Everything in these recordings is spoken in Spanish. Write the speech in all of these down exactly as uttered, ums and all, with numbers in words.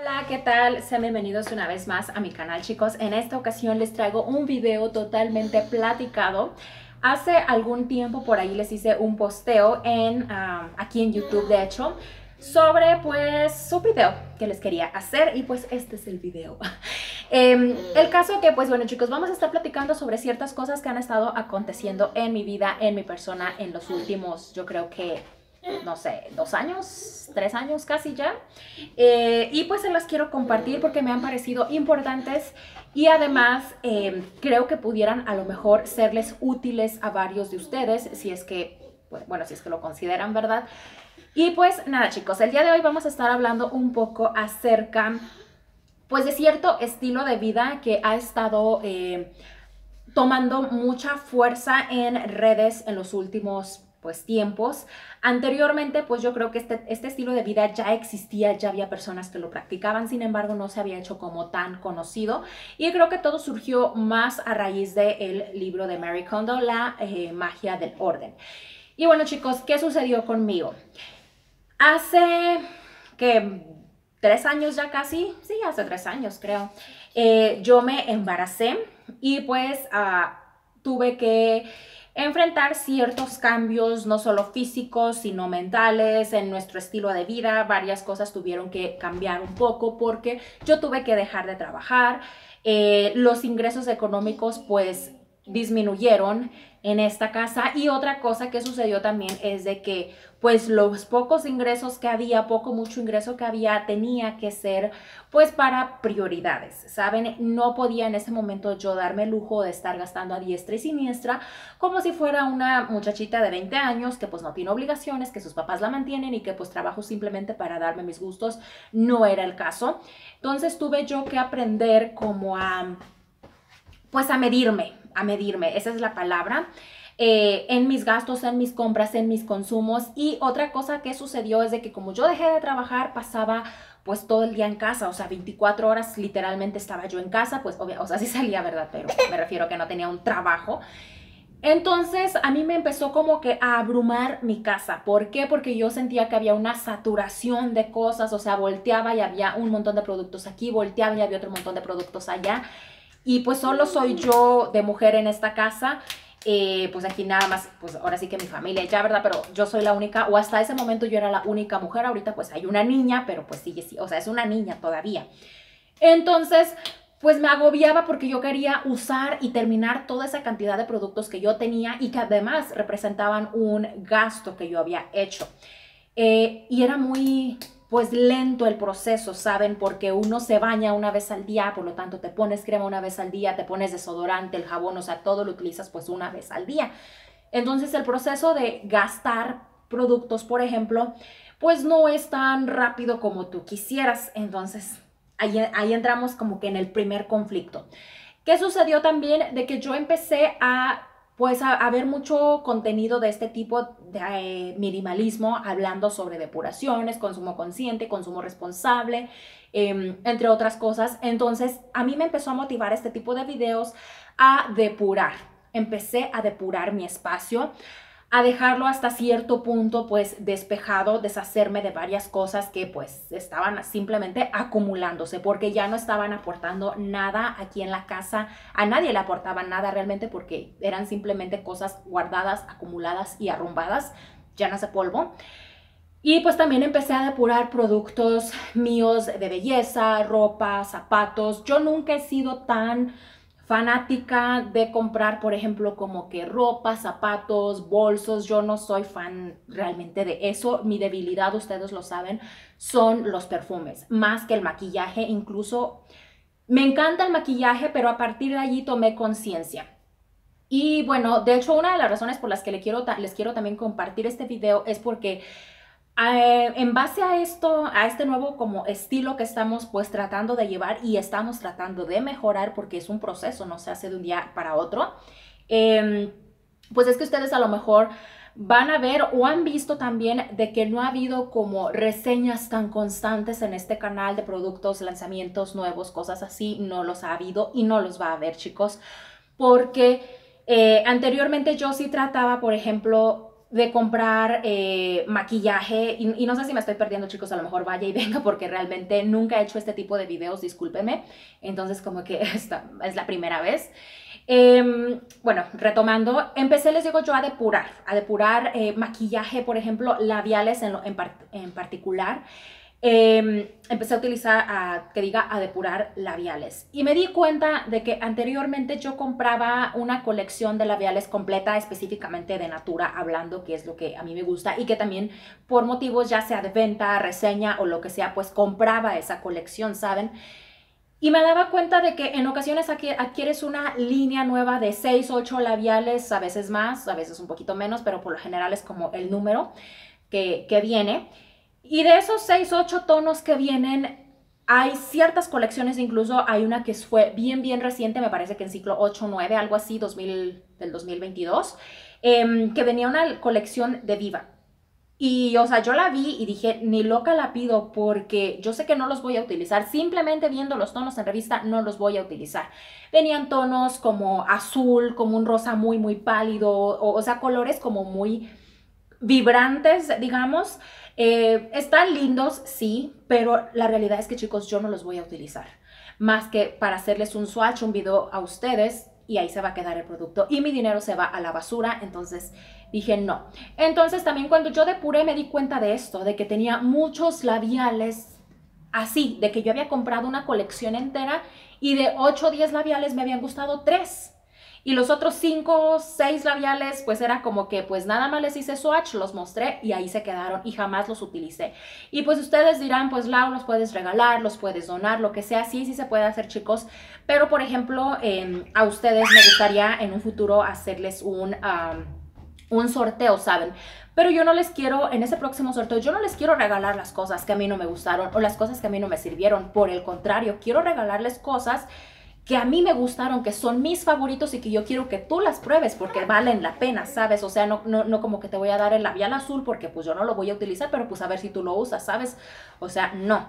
Hola, ¿qué tal? Sean bienvenidos una vez más a mi canal, chicos. En esta ocasión les traigo un video totalmente platicado. Hace algún tiempo por ahí les hice un posteo en, uh, aquí en YouTube, de hecho, sobre pues un video que les quería hacer y pues este es el video. eh, el caso que pues bueno, chicos, vamos a estar platicando sobre ciertas cosas que han estado aconteciendo en mi vida, en mi persona, en los últimos, yo creo que no sé, dos años, tres años casi ya. Eh, y pues se las quiero compartir porque me han parecido importantes y además eh, creo que pudieran a lo mejor serles útiles a varios de ustedes, si es que, bueno, si es que lo consideran, ¿verdad? Y pues nada, chicos, el día de hoy vamos a estar hablando un poco acerca, pues, de cierto estilo de vida que ha estado eh, tomando mucha fuerza en redes en los últimos pues tiempos. Anteriormente, pues yo creo que este, este estilo de vida ya existía, ya había personas que lo practicaban, sin embargo no se había hecho como tan conocido y creo que todo surgió más a raíz del libro de Marie Kondo, La eh, magia del orden. Y bueno, chicos, ¿qué sucedió conmigo? Hace que tres años ya casi, sí, hace tres años creo, eh, yo me embaracé y pues uh, tuve que enfrentar ciertos cambios, no solo físicos, sino mentales, en nuestro estilo de vida. Varias cosas tuvieron que cambiar un poco porque yo tuve que dejar de trabajar. Eh, los ingresos económicos pues disminuyeron en esta casa y otra cosa que sucedió también es de que pues los pocos ingresos que había, poco mucho ingreso que había, tenía que ser pues para prioridades, ¿saben? No podía en ese momento yo darme el lujo de estar gastando a diestra y siniestra como si fuera una muchachita de veinte años que pues no tiene obligaciones, que sus papás la mantienen y que pues trabajo simplemente para darme mis gustos. No era el caso. Entonces tuve yo que aprender como a pues a medirme, a medirme, esa es la palabra. Eh, en mis gastos, en mis compras, en mis consumos. Y otra cosa que sucedió es de que como yo dejé de trabajar, pasaba pues todo el día en casa, o sea, veinticuatro horas literalmente estaba yo en casa, pues obvio, o sea, sí salía, ¿verdad? Pero me refiero a que no tenía un trabajo. Entonces a mí me empezó como que a abrumar mi casa. ¿Por qué? Porque yo sentía que había una saturación de cosas, o sea, volteaba y había un montón de productos aquí, volteaba y había otro montón de productos allá. Y pues solo soy yo de mujer en esta casa. Eh, pues aquí nada más, pues ahora sí que mi familia ya, ¿verdad? Pero yo soy la única, o hasta ese momento yo era la única mujer. Ahorita pues hay una niña, pero pues sigue, sí, o sea, es una niña todavía. Entonces, pues me agobiaba porque yo quería usar y terminar toda esa cantidad de productos que yo tenía y que además representaban un gasto que yo había hecho. Eh, y era muy pues lento el proceso, ¿saben? Porque uno se baña una vez al día, por lo tanto te pones crema una vez al día, te pones desodorante, el jabón, o sea, todo lo utilizas pues una vez al día. Entonces el proceso de gastar productos, por ejemplo, pues no es tan rápido como tú quisieras. Entonces ahí, ahí entramos como que en el primer conflicto. ¿Qué sucedió también? De que yo empecé a pues a, a ver mucho contenido de este tipo de eh, minimalismo, hablando sobre depuraciones, consumo consciente, consumo responsable, eh, entre otras cosas. Entonces a mí me empezó a motivar este tipo de videos a depurar. Empecé a depurar mi espacio, a dejarlo hasta cierto punto pues despejado, deshacerme de varias cosas que pues estaban simplemente acumulándose porque ya no estaban aportando nada aquí en la casa. A nadie le aportaban nada realmente porque eran simplemente cosas guardadas, acumuladas y arrumbadas, llenas de polvo. Y pues también empecé a depurar productos míos de belleza, ropa, zapatos. Yo nunca he sido tan fanática de comprar, por ejemplo, como que ropa, zapatos, bolsos. Yo no soy fan realmente de eso. Mi debilidad, ustedes lo saben, son los perfumes, más que el maquillaje. Incluso me encanta el maquillaje, pero a partir de allí tomé conciencia. Y bueno, de hecho, una de las razones por las que les quiero, les quiero también compartir este video es porque Eh, en base a esto, a este nuevo como estilo que estamos pues tratando de llevar y estamos tratando de mejorar porque es un proceso, no se hace de un día para otro, eh, pues es que ustedes a lo mejor van a ver o han visto también de que no ha habido como reseñas tan constantes en este canal de productos, lanzamientos nuevos, cosas así. No los ha habido y no los va a haber, chicos, porque eh, anteriormente yo sí trataba, por ejemplo, de comprar eh, maquillaje, y, y no sé si me estoy perdiendo, chicos, a lo mejor vaya y venga, porque realmente nunca he hecho este tipo de videos, discúlpenme, entonces como que esta es la primera vez. Eh, bueno, retomando, empecé, les digo yo, a depurar, a depurar eh, maquillaje, por ejemplo, labiales en, lo, en, par, en particular. Eh, empecé a utilizar, a, que diga, a depurar labiales. Y me di cuenta de que anteriormente yo compraba una colección de labiales completa, específicamente de Natura, hablando, que es lo que a mí me gusta, y que también por motivos ya sea de venta, reseña o lo que sea, pues compraba esa colección, ¿saben? Y me daba cuenta de que en ocasiones adquieres una línea nueva de seis, ocho labiales, a veces más, a veces un poquito menos, pero por lo general es como el número que, que viene. Y de esos seis, ocho tonos que vienen, hay ciertas colecciones, incluso hay una que fue bien, bien reciente, me parece que en ciclo ocho, nueve, algo así, dos mil, del dos mil veintidós, eh, que venía una colección de Viva. Y, o sea, yo la vi y dije, ni loca la pido, porque yo sé que no los voy a utilizar. Simplemente viendo los tonos en revista, no los voy a utilizar. Venían tonos como azul, como un rosa muy, muy pálido, o, o sea, colores como muy vibrantes, digamos. Eh, están lindos, sí, pero la realidad es que, chicos, yo no los voy a utilizar. Más que para hacerles un swatch, un video a ustedes, y ahí se va a quedar el producto y mi dinero se va a la basura. Entonces dije no. Entonces también cuando yo depuré me di cuenta de esto, de que tenía muchos labiales así, de que yo había comprado una colección entera y de ocho o diez labiales me habían gustado tres. Y los otros cinco, seis labiales, pues era como que pues nada más les hice swatch, los mostré y ahí se quedaron y jamás los utilicé. Y pues ustedes dirán, pues Lau, los puedes regalar, los puedes donar, lo que sea. Sí, sí se puede hacer, chicos. Pero por ejemplo, eh, a ustedes me gustaría en un futuro hacerles un, um, un sorteo, ¿saben? Pero yo no les quiero, en ese próximo sorteo, yo no les quiero regalar las cosas que a mí no me gustaron o las cosas que a mí no me sirvieron. Por el contrario, quiero regalarles cosas que a mí me gustaron, que son mis favoritos y que yo quiero que tú las pruebes porque valen la pena, ¿sabes? O sea, no, no, no como que te voy a dar el labial azul porque pues yo no lo voy a utilizar, pero pues a ver si tú lo usas, ¿sabes? O sea, no.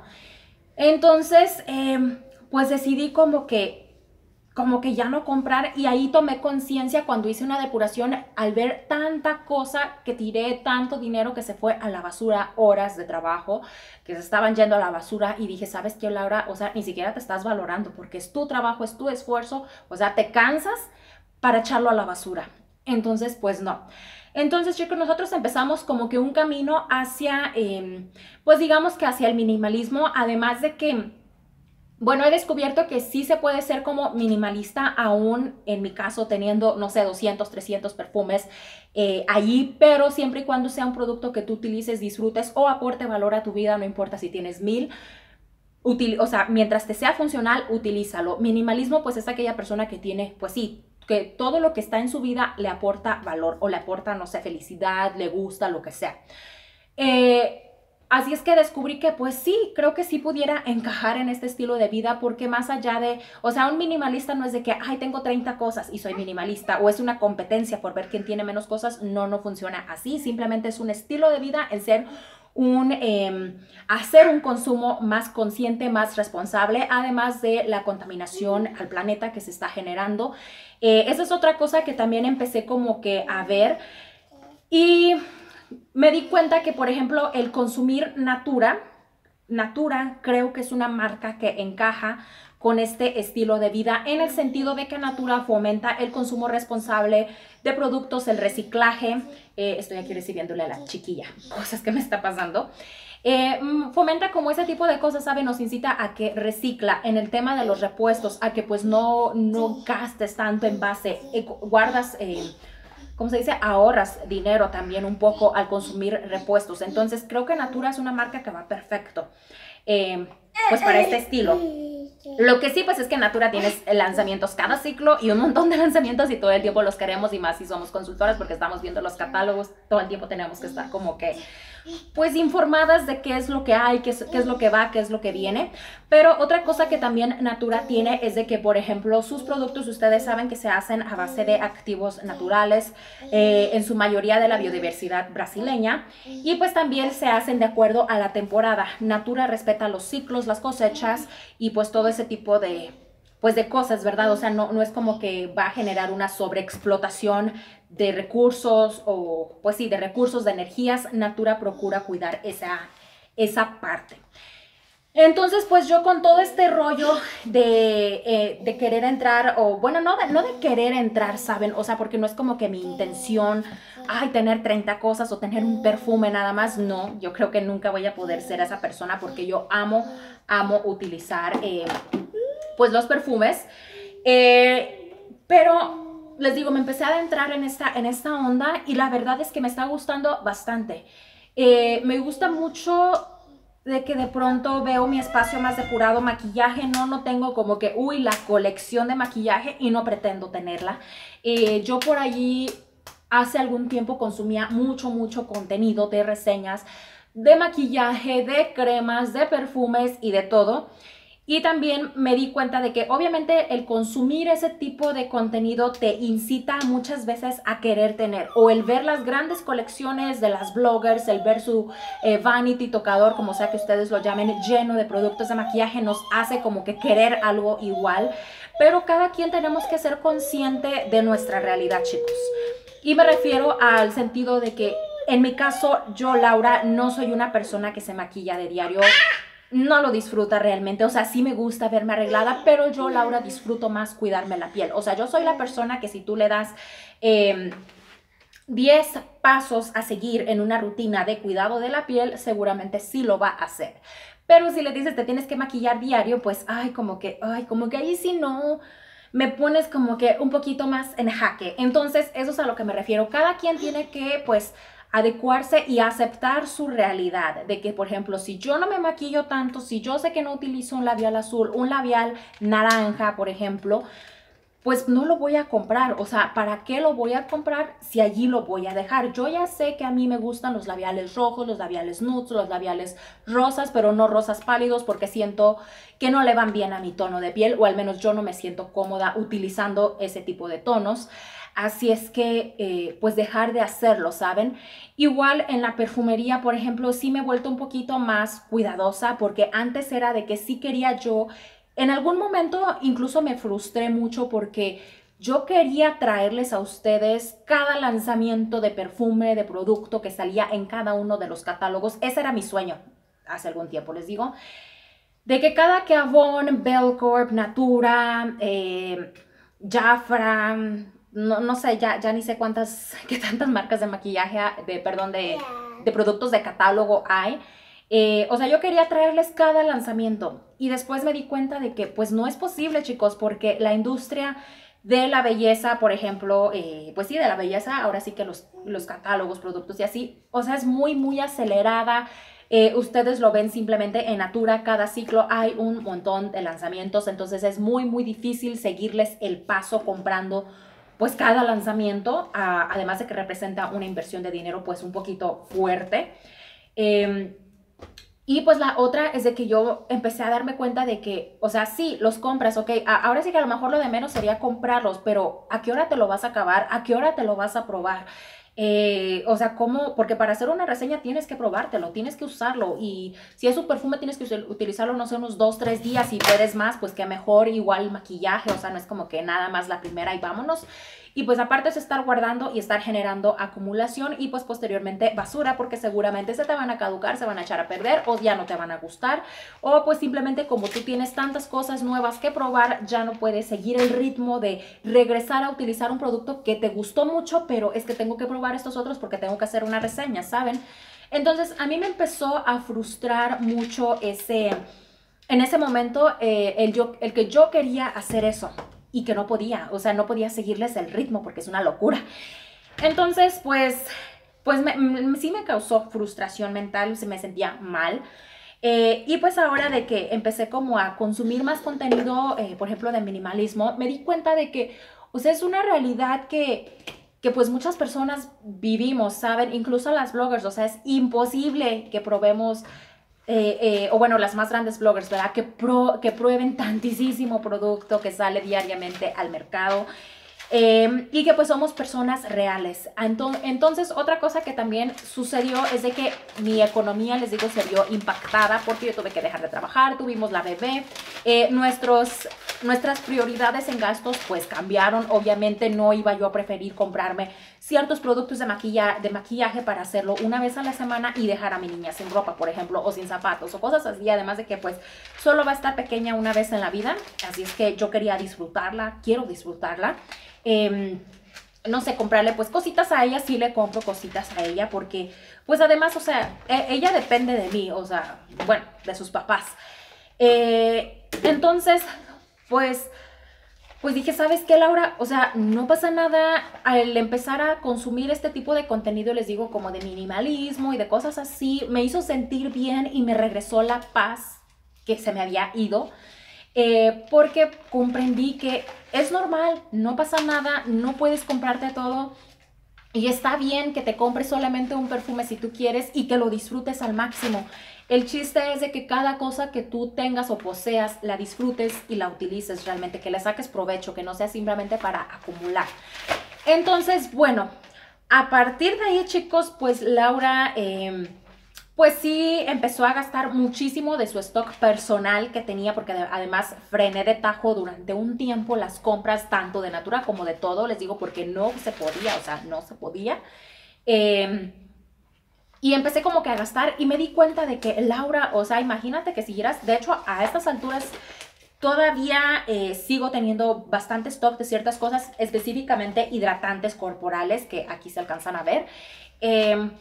Entonces, eh, pues decidí como que como que ya no comprar, y ahí tomé conciencia cuando hice una depuración al ver tanta cosa que tiré, tanto dinero que se fue a la basura, horas de trabajo que se estaban yendo a la basura, y dije, ¿sabes qué, Laura? O sea, ni siquiera te estás valorando porque es tu trabajo, es tu esfuerzo, o sea, te cansas para echarlo a la basura. Entonces, pues no. Entonces, chicos, nosotros empezamos como que un camino hacia, eh, pues digamos que hacia el minimalismo, además de que bueno, he descubierto que sí se puede ser como minimalista aún, en mi caso, teniendo, no sé, doscientos, trescientos perfumes eh, allí, pero siempre y cuando sea un producto que tú utilices, disfrutes o aporte valor a tu vida, no importa si tienes mil, util o sea, mientras te sea funcional, utilízalo. Minimalismo, pues es aquella persona que tiene, pues sí, que todo lo que está en su vida le aporta valor o le aporta, no sé, felicidad, le gusta, lo que sea. Eh... Así es que descubrí que pues sí, creo que sí pudiera encajar en este estilo de vida, porque más allá de, o sea, un minimalista no es de que, ay, tengo treinta cosas y soy minimalista, o es una competencia por ver quién tiene menos cosas. No, no funciona así, simplemente es un estilo de vida, el ser un, eh, hacer un consumo más consciente, más responsable, además de la contaminación al planeta que se está generando. Eh, esa es otra cosa que también empecé como que a ver, y me di cuenta que, por ejemplo, el consumir Natura, Natura creo que es una marca que encaja con este estilo de vida, en el sentido de que Natura fomenta el consumo responsable de productos, el reciclaje. Eh, estoy aquí recibiéndole a la chiquilla cosas que me está pasando. Eh, fomenta como ese tipo de cosas, ¿sabe? Nos incita a que recicla en el tema de los repuestos, a que pues no, no gastes tanto en base, eh, guardas... Eh, como se dice, ahorras dinero también un poco al consumir repuestos. Entonces creo que Natura es una marca que va perfecto eh, pues para este estilo. Lo que sí, pues es que Natura tiene lanzamientos cada ciclo y un montón de lanzamientos, y todo el tiempo los queremos, y más si somos consultoras porque estamos viendo los catálogos, todo el tiempo tenemos que estar como que pues informadas de qué es lo que hay, qué es, qué es lo que va, qué es lo que viene. Pero otra cosa que también Natura tiene es de que, por ejemplo, sus productos, ustedes saben que se hacen a base de activos naturales, eh, en su mayoría de la biodiversidad brasileña, y pues también se hacen de acuerdo a la temporada. Natura respeta los ciclos, las cosechas y pues todo ese tipo de pues de cosas, ¿verdad? O sea, no, no es como que va a generar una sobreexplotación de recursos o, pues sí, de recursos, de energías. Natura procura cuidar esa, esa parte. Entonces, pues yo con todo este rollo de, eh, de querer entrar, o bueno, no de, no de querer entrar, ¿saben? O sea, porque no es como que mi intención, ay, tener treinta cosas o tener un perfume nada más, no, yo creo que nunca voy a poder ser esa persona porque yo amo, amo utilizar, eh, pues los perfumes, eh, pero les digo, me empecé a adentrar en esta, en esta onda y la verdad es que me está gustando bastante. Eh, me gusta mucho de que de pronto veo mi espacio más depurado, maquillaje, no, no tengo como que, uy, la colección de maquillaje y no pretendo tenerla. Eh, yo por allí hace algún tiempo consumía mucho, mucho contenido de reseñas de maquillaje, de cremas, de perfumes y de todo. Y también me di cuenta de que obviamente el consumir ese tipo de contenido te incita muchas veces a querer tener, o el ver las grandes colecciones de las bloggers, el ver su eh, vanity tocador, como sea que ustedes lo llamen, lleno de productos de maquillaje, nos hace como que querer algo igual. Pero cada quien tenemos que ser consciente de nuestra realidad, chicos. Y me refiero al sentido de que en mi caso, yo, Laura, no soy una persona que se maquilla de diario. No lo disfruta realmente, o sea, sí me gusta verme arreglada, pero yo, Laura, disfruto más cuidarme la piel. O sea, yo soy la persona que si tú le das eh, diez pasos a seguir en una rutina de cuidado de la piel, seguramente sí lo va a hacer. Pero si le dices te tienes que maquillar diario, pues, ay, como que, ay, como que ahí sí no, me pones como que un poquito más en jaque. Entonces, eso es a lo que me refiero. Cada quien tiene que, pues, adecuarse y aceptar su realidad, de que, por ejemplo, si yo no me maquillo tanto, si yo sé que no utilizo un labial azul, un labial naranja, por ejemplo, pues no lo voy a comprar. O sea, ¿para qué lo voy a comprar si allí lo voy a dejar? Yo ya sé que a mí me gustan los labiales rojos, los labiales nudes, los labiales rosas, pero no rosas pálidos porque siento que no le van bien a mi tono de piel, o al menos yo no me siento cómoda utilizando ese tipo de tonos. Así es que, eh, pues dejar de hacerlo, ¿saben? Igual en la perfumería, por ejemplo, sí me he vuelto un poquito más cuidadosa porque antes era de que sí quería yo, en algún momento incluso me frustré mucho porque yo quería traerles a ustedes cada lanzamiento de perfume, de producto que salía en cada uno de los catálogos. Ese era mi sueño hace algún tiempo, les digo, de que cada que Avon, Belcorp, Natura, eh, Jafra, no, no sé, ya, ya ni sé cuántas, qué tantas marcas de maquillaje, de, perdón, de, de productos de catálogo hay. Eh, o sea, yo quería traerles cada lanzamiento y después me di cuenta de que pues no es posible, chicos, porque la industria de la belleza, por ejemplo, eh, pues sí, de la belleza, ahora sí que los, los catálogos, productos y así, o sea, es muy, muy acelerada. Eh, ustedes lo ven simplemente en Natura, cada ciclo hay un montón de lanzamientos, entonces es muy, muy difícil seguirles el paso comprando pues cada lanzamiento, a, además de que representa una inversión de dinero pues un poquito fuerte. Eh, y pues la otra es de que yo empecé a darme cuenta de que, o sea, sí, los compras, ok, a, ahora sí que a lo mejor lo de menos sería comprarlos, pero ¿a qué hora te lo vas a acabar? ¿A qué hora te lo vas a probar? Eh, o sea, ¿cómo? Porque para hacer una reseña tienes que probártelo, tienes que usarlo, y si es un perfume tienes que utilizarlo, no sé, unos dos, tres días, y puedes más, pues que mejor. Igual maquillaje, o sea, no es como que nada más la primera y vámonos. Y pues aparte es estar guardando y estar generando acumulación y pues posteriormente basura, porque seguramente se te van a caducar, se van a echar a perder o ya no te van a gustar, o pues simplemente como tú tienes tantas cosas nuevas que probar, ya no puedes seguir el ritmo de regresar a utilizar un producto que te gustó mucho, pero es que tengo que probar estos otros porque tengo que hacer una reseña, ¿saben? Entonces a mí me empezó a frustrar mucho ese, en ese momento eh, el, yo, el que yo quería hacer eso y que no podía, o sea, no podía seguirles el ritmo porque es una locura. Entonces, pues, pues me, me, sí me causó frustración mental, se me sentía mal. Eh, y pues ahora de que empecé como a consumir más contenido, eh, por ejemplo, de minimalismo, me di cuenta de que, o sea, es una realidad que, que pues muchas personas vivimos, ¿saben? Incluso las bloggers, o sea, es imposible que probemos Eh, eh, o bueno, las más grandes bloggers, ¿verdad? Que, pro, que prueben tantísimo producto que sale diariamente al mercado, eh, y que pues somos personas reales. Entonces, entonces, otra cosa que también sucedió es de que mi economía, les digo, se vio impactada porque yo tuve que dejar de trabajar, tuvimos la bebé, eh, nuestros nuestras prioridades en gastos pues cambiaron. Obviamente no iba yo a preferir comprarme ciertos productos de, maquilla, de maquillaje para hacerlo una vez a la semana y dejar a mi niña sin ropa, por ejemplo, o sin zapatos o cosas así, además de que pues solo va a estar pequeña una vez en la vida, así es que yo quería disfrutarla, quiero disfrutarla. Eh, no sé, comprarle pues cositas a ella, sí le compro cositas a ella porque pues además, o sea, ella depende de mí, o sea, bueno, de sus papás. Eh, entonces, pues, pues dije, ¿sabes qué, Laura? O sea, no pasa nada al empezar a consumir este tipo de contenido, les digo, como de minimalismo y de cosas así, me hizo sentir bien y me regresó la paz que se me había ido. Eh, porque comprendí que es normal, no pasa nada, no puedes comprarte todo y está bien que te compres solamente un perfume si tú quieres y que lo disfrutes al máximo. El chiste es de que cada cosa que tú tengas o poseas la disfrutes y la utilices realmente, que le saques provecho, que no sea simplemente para acumular. Entonces, bueno, a partir de ahí, chicos, pues Laura... Eh, Pues sí, empezó a gastar muchísimo de su stock personal que tenía, porque además frené de tajo durante un tiempo las compras tanto de Natura como de todo, les digo, porque no se podía, o sea, no se podía. Eh, y empecé como que a gastar y me di cuenta de que, Laura, o sea, imagínate que siguieras, de hecho, a estas alturas todavía eh, sigo teniendo bastante stock de ciertas cosas, específicamente hidratantes corporales, que aquí se alcanzan a ver. Eh,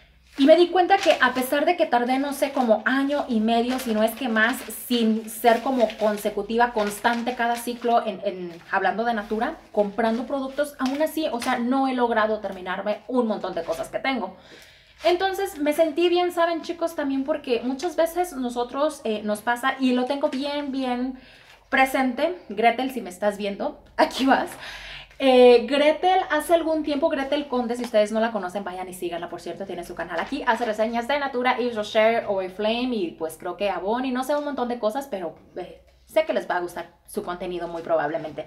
Y me di cuenta que a pesar de que tardé, no sé, como año y medio, si no es que más, sin ser como consecutiva, constante cada ciclo, en, en, hablando de Natura, comprando productos, aún así, o sea, no he logrado terminarme un montón de cosas que tengo. Entonces me sentí bien, ¿saben, chicos? También porque muchas veces nosotros eh, nos pasa, y lo tengo bien, bien presente. Gretel, si me estás viendo, aquí vas. Eh, Gretel, hace algún tiempo, Gretel Conde, si ustedes no la conocen, vayan y síganla, por cierto, tiene su canal aquí, hace reseñas de Natura, Yves Rocher, Oriflame y pues creo que Avon y no sé, un montón de cosas, pero eh, sé que les va a gustar su contenido muy probablemente.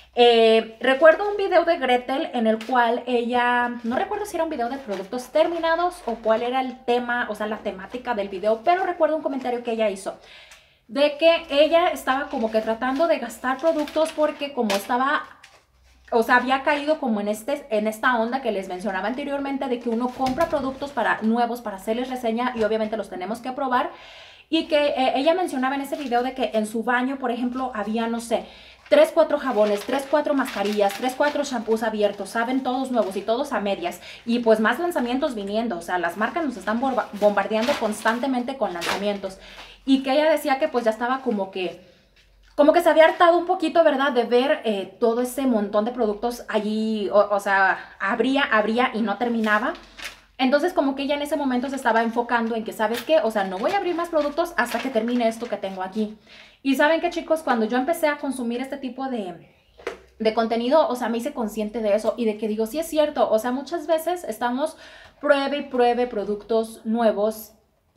Eh, recuerdo un video de Gretel en el cual ella, no recuerdo si era un video de productos terminados o cuál era el tema, o sea, la temática del video, pero recuerdo un comentario que ella hizo de que ella estaba como que tratando de gastar productos porque como estaba... O sea, había caído como en, este, en esta onda que les mencionaba anteriormente de que uno compra productos para, nuevos para hacerles reseña y obviamente los tenemos que probar. Y que eh, ella mencionaba en ese video de que en su baño, por ejemplo, había, no sé, tres, cuatro jabones, tres, cuatro mascarillas, tres, cuatro shampoos abiertos, saben, todos nuevos y todos a medias. Y pues más lanzamientos viniendo, o sea, las marcas nos están bombardeando constantemente con lanzamientos. Y que ella decía que pues ya estaba como que... Como que se había hartado un poquito, ¿verdad? De ver eh, todo ese montón de productos allí, o, o sea, abría, abría y no terminaba. Entonces como que ella en ese momento se estaba enfocando en que, ¿sabes qué? O sea, no voy a abrir más productos hasta que termine esto que tengo aquí. Y ¿saben qué, chicos? Cuando yo empecé a consumir este tipo de, de contenido, o sea, me hice consciente de eso y de que digo, sí es cierto, o sea, muchas veces estamos pruebe y pruebe productos nuevos.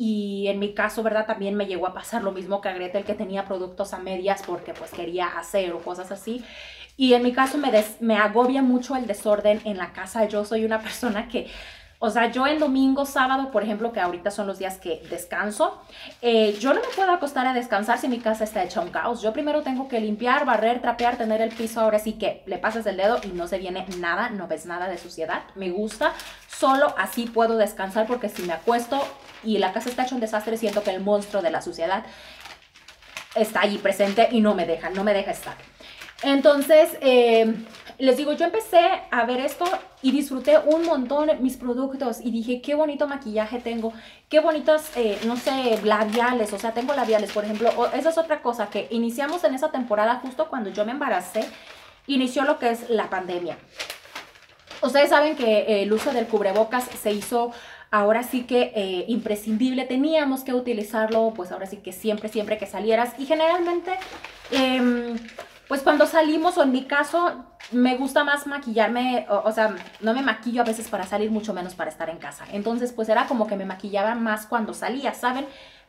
Y en mi caso, ¿verdad? También me llegó a pasar lo mismo que a Gretel, que tenía productos a medias porque pues quería hacer o cosas así. Y en mi caso me, des, me agobia mucho el desorden en la casa. Yo soy una persona que, o sea, yo en domingo, sábado, por ejemplo, que ahorita son los días que descanso, eh, yo no me puedo acostar a descansar si mi casa está hecha un caos. Yo primero tengo que limpiar, barrer, trapear, tener el piso ahora sí que le pasas el dedo y no se viene nada, no ves nada de suciedad. Me gusta, solo así puedo descansar porque si me acuesto y la casa está hecha un desastre, siento que el monstruo de la suciedad está allí presente y no me deja, no me deja estar. Entonces, eh, les digo, yo empecé a ver esto y disfruté un montón mis productos y dije, qué bonito maquillaje tengo, qué bonitos, eh, no sé, labiales, o sea, tengo labiales, por ejemplo. Esa es otra cosa que iniciamos en esa temporada justo cuando yo me embaracé, inició lo que es la pandemia. Ustedes saben que el uso del cubrebocas se hizo... Ahora sí que eh, imprescindible, teníamos que utilizarlo, pues ahora sí que siempre, siempre que salieras. Y generalmente, eh, pues cuando salimos, o en mi caso, me gusta más maquillarme, o, o sea, no me maquillo a veces para salir, mucho menos para estar en casa. Entonces, pues era como que me maquillaba más cuando salía, ¿saben?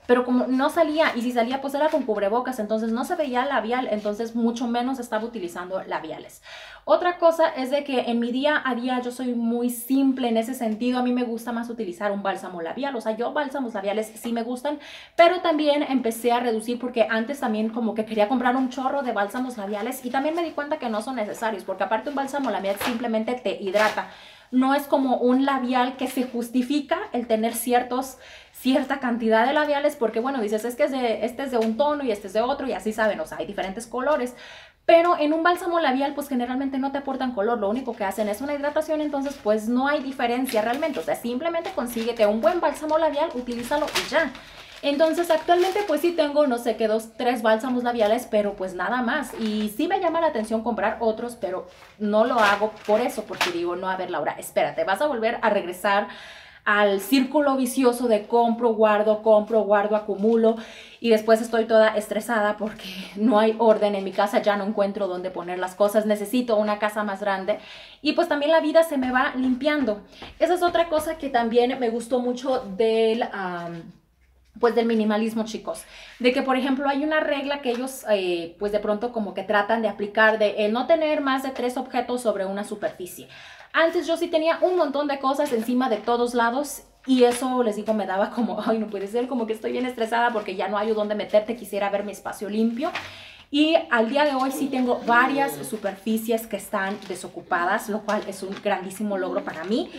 pero como no salía, y si salía pues era con cubrebocas, entonces no se veía el labial, entonces mucho menos estaba utilizando labiales. Otra cosa es de que en mi día a día yo soy muy simple en ese sentido, a mí me gusta más utilizar un bálsamo labial, o sea, yo bálsamos labiales sí me gustan, pero también empecé a reducir porque antes también como que quería comprar un chorro de bálsamos labiales y también me di cuenta que no son necesarios, porque aparte un bálsamo labial simplemente te hidrata. No es como un labial que se justifica el tener ciertos, cierta cantidad de labiales, porque bueno, dices, es que es de, este es de un tono y este es de otro y así saben, o sea, hay diferentes colores. Pero en un bálsamo labial, pues generalmente no te aportan color, lo único que hacen es una hidratación, entonces pues no hay diferencia realmente, o sea, simplemente consíguete un buen bálsamo labial, utilízalo y ya. Entonces actualmente pues sí tengo, no sé qué, dos, tres bálsamos labiales, pero pues nada más. Y sí me llama la atención comprar otros, pero no lo hago por eso, porque digo, no, a ver Laura, espérate, vas a volver a regresar al círculo vicioso de compro, guardo, compro, guardo, acumulo y después estoy toda estresada porque no hay orden en mi casa, ya no encuentro dónde poner las cosas, necesito una casa más grande y pues también la vida se me va limpiando. Esa es otra cosa que también me gustó mucho del... Um, pues del minimalismo, chicos, de que por ejemplo hay una regla que ellos eh, pues de pronto como que tratan de aplicar de el no tener más de tres objetos sobre una superficie. Antes yo sí tenía un montón de cosas encima de todos lados y eso, les digo, me daba como, ay, no puede ser, como que estoy bien estresada porque ya no hay dónde meterte, quisiera ver mi espacio limpio. Y al día de hoy sí tengo varias superficies que están desocupadas, lo cual es un grandísimo logro para mí.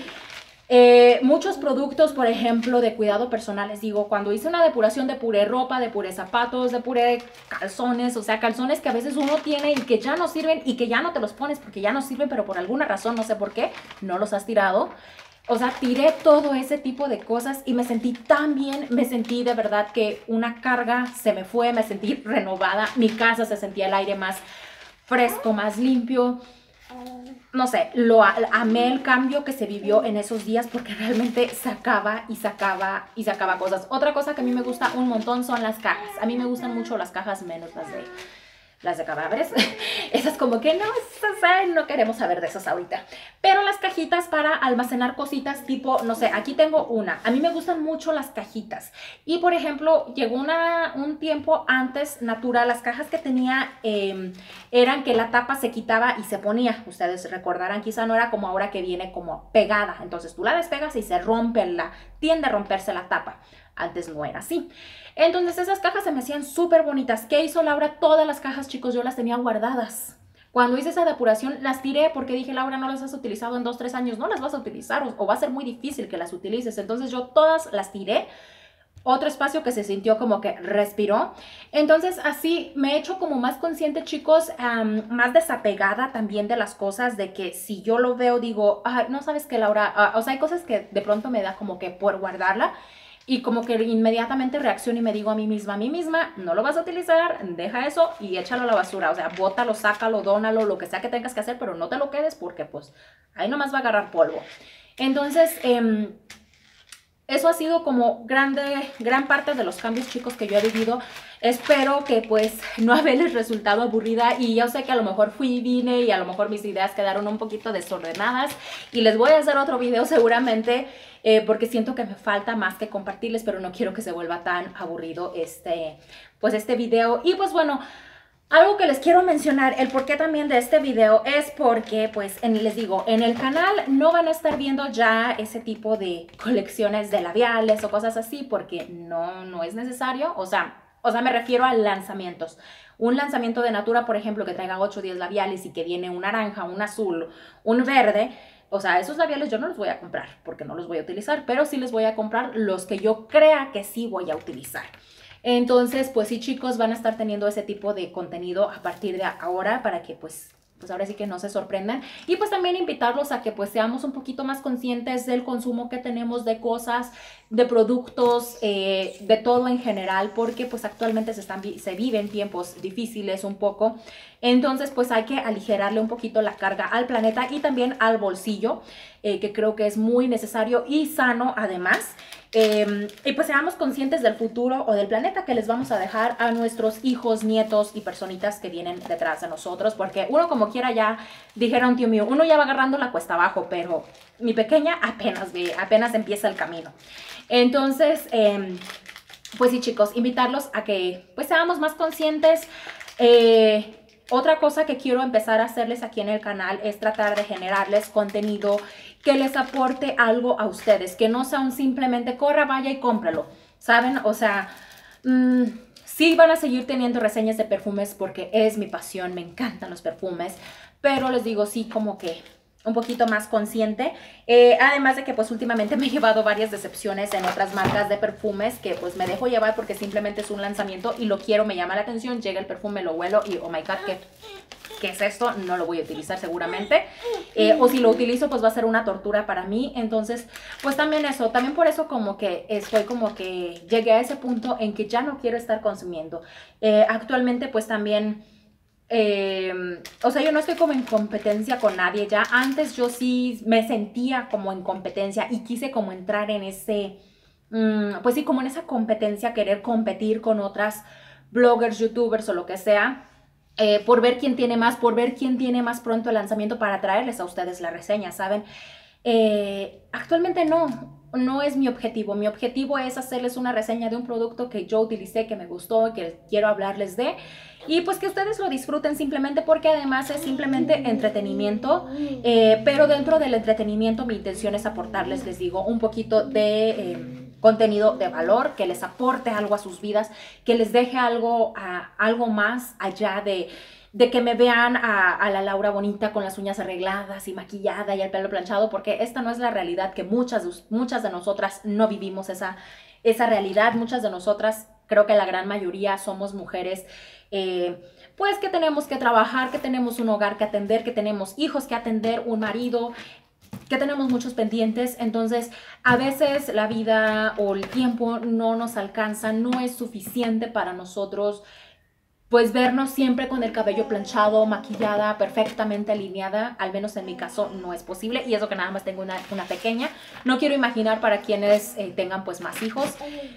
Eh, muchos productos, por ejemplo, de cuidado personal, les digo, cuando hice una depuración de puré ropa, de puré zapatos, de puré calzones, o sea, calzones que a veces uno tiene y que ya no sirven y que ya no te los pones porque ya no sirven, pero por alguna razón, no sé por qué, no los has tirado. O sea, tiré todo ese tipo de cosas y me sentí tan bien, me sentí de verdad que una carga se me fue, me sentí renovada, mi casa se sentía el aire más fresco, más limpio. No sé, lo amé el cambio que se vivió en esos días porque realmente sacaba y sacaba y sacaba cosas. Otra cosa que a mí me gusta un montón son las cajas. A mí me gustan mucho las cajas, menos las de, las de cadáveres. Esas como que no, esas, no queremos saber de esas ahorita. Pero las cajitas para almacenar cositas tipo, no sé, aquí tengo una. A mí me gustan mucho las cajitas. Y por ejemplo, llegó una, un tiempo antes, Natura, las cajas que tenía eh, eran que la tapa se quitaba y se ponía. Ustedes recordarán, quizá no era como ahora que viene como pegada. Entonces tú la despegas y se rompe, la, tiende a romperse la tapa. Antes no era así. Entonces esas cajas se me hacían súper bonitas. ¿Qué hizo Laura? Todas las cajas, chicos, yo las tenía guardadas. Cuando hice esa depuración las tiré porque dije, Laura, no las has utilizado en dos, tres años, no las vas a utilizar o, o va a ser muy difícil que las utilices. Entonces yo todas las tiré. Otro espacio que se sintió como que respiró. Entonces así me he hecho como más consciente, chicos, um, más desapegada también de las cosas, de que si yo lo veo digo, ah, no sabes qué, Laura, uh, o sea, hay cosas que de pronto me da como que por guardarla. Y como que inmediatamente reacciono y me digo a mí misma, a mí misma, no lo vas a utilizar, deja eso y échalo a la basura. O sea, bótalo, sácalo, dónalo, lo que sea que tengas que hacer, pero no te lo quedes porque pues ahí nomás va a agarrar polvo. Entonces, eh, eso ha sido como grande, gran parte de los cambios, chicos, que yo he vivido. Espero que pues no haberles resultado aburrida y yo sé que a lo mejor fui y vine y a lo mejor mis ideas quedaron un poquito desordenadas y les voy a hacer otro video seguramente eh, porque siento que me falta más que compartirles, pero no quiero que se vuelva tan aburrido este, pues este video. Y pues bueno, algo que les quiero mencionar, el porqué también de este video es porque, pues, en, les digo, en el canal no van a estar viendo ya ese tipo de colecciones de labiales o cosas así porque no, no es necesario, o sea, o sea, me refiero a lanzamientos. Un lanzamiento de Natura, por ejemplo, que traiga ocho o diez labiales y que viene un naranja, un azul, un verde. O sea, esos labiales yo no los voy a comprar porque no los voy a utilizar, pero sí les voy a comprar los que yo crea que sí voy a utilizar. Entonces, pues sí, chicos, van a estar teniendo ese tipo de contenido a partir de ahora para que pues... pues ahora sí que no se sorprendan. Y pues también invitarlos a que pues seamos un poquito más conscientes del consumo que tenemos de cosas, de productos, eh, de todo en general, porque pues actualmente se, están, se viven tiempos difíciles un poco. Entonces pues hay que aligerarle un poquito la carga al planeta y también al bolsillo, eh, que creo que es muy necesario y sano además. Eh, y pues seamos conscientes del futuro o del planeta que les vamos a dejar a nuestros hijos, nietos y personitas que vienen detrás de nosotros, porque uno como quiera ya, dijera un tío mío, uno ya va agarrando la cuesta abajo, pero mi pequeña apenas ve, apenas empieza el camino. Entonces, eh, pues sí, chicos, invitarlos a que pues seamos más conscientes. Eh, otra cosa que quiero empezar a hacerles aquí en el canal es tratar de generarles contenido que les aporte algo a ustedes, que no sea un simplemente corra, vaya y cómpralo, ¿saben? O sea, mmm, sí van a seguir teniendo reseñas de perfumes porque es mi pasión, me encantan los perfumes, pero les digo, sí, como que un poquito más consciente, eh, además de que pues últimamente me he llevado varias decepciones en otras marcas de perfumes que pues me dejo llevar porque simplemente es un lanzamiento y lo quiero, me llama la atención, llega el perfume, lo huelo y oh my god, ¿qué, qué es esto? No lo voy a utilizar seguramente, eh, o si lo utilizo pues va a ser una tortura para mí. Entonces pues también eso, también por eso como que estoy como que llegué a ese punto en que ya no quiero estar consumiendo. Eh, actualmente pues también... Eh, o sea, yo no estoy como en competencia con nadie ya. Antes yo sí me sentía como en competencia y quise como entrar en ese, mmm, pues sí, como en esa competencia, querer competir con otras bloggers, youtubers o lo que sea, eh, por ver quién tiene más, por ver quién tiene más pronto el lanzamiento para traerles a ustedes la reseña, ¿saben? Eh, actualmente no. No es mi objetivo. Mi objetivo es hacerles una reseña de un producto que yo utilicé, que me gustó, que quiero hablarles de, y pues que ustedes lo disfruten simplemente porque además es simplemente entretenimiento, eh, pero dentro del entretenimiento mi intención es aportarles, les digo, un poquito de eh, contenido de valor, que les aporte algo a sus vidas, que les deje algo, a, algo más allá de... de que me vean a, a la Laura bonita con las uñas arregladas y maquillada y el pelo planchado, porque esta no es la realidad, que muchas, muchas de nosotras no vivimos esa, esa realidad. Muchas de nosotras, creo que la gran mayoría, somos mujeres eh, pues que tenemos que trabajar, que tenemos un hogar que atender, que tenemos hijos que atender, un marido, que tenemos muchos pendientes. Entonces a veces la vida o el tiempo no nos alcanza, no es suficiente para nosotros pues vernos siempre con el cabello planchado, maquillada, perfectamente alineada. Al menos en mi caso no es posible, y eso que nada más tengo una, una pequeña. No quiero imaginar para quienes eh, tengan pues más hijos.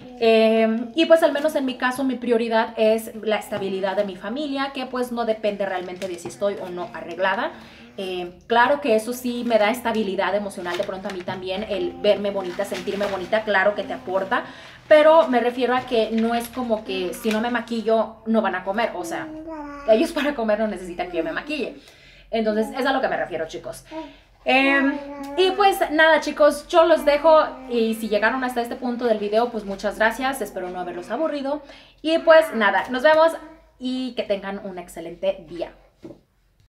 Eh, y pues al menos en mi caso mi prioridad es la estabilidad de mi familia, que pues no depende realmente de si estoy o no arreglada. Eh, claro que eso sí me da estabilidad emocional de pronto a mí también, el verme bonita, sentirme bonita, claro que te aporta, pero me refiero a que no es como que si no me maquillo no van a comer. O sea, ellos para comer no necesitan que yo me maquille. Entonces es a lo que me refiero, chicos. Eh, y pues nada, chicos, yo los dejo, y si llegaron hasta este punto del video pues muchas gracias, espero no haberlos aburrido, y pues nada, nos vemos y que tengan un excelente día.